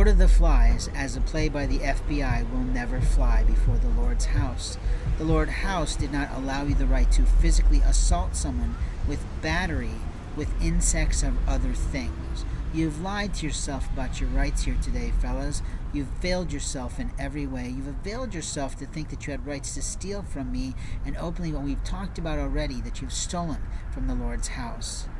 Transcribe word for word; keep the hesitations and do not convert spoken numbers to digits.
Lord of the Flies, as a play by the F B I, will never fly before the Lord's house. The Lord's house did not allow you the right to physically assault someone with battery, with insects or other things. You've lied to yourself about your rights here today, fellas. You've failed yourself in every way. You've availed yourself to think that you had rights to steal from me, and openly what we've talked about already, that you've stolen from the Lord's house.